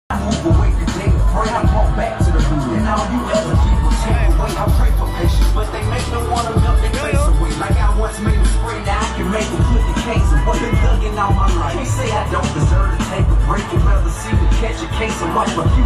move away today, pray I come back to the root. And all you ever keep will take away. I pray for patience, but they make no one to melt their face away. Like I once made them spray, now I can make them put the case away. Been thugging all my life. They say I don't deserve to take a break. You'd rather see me catch a case of wipe.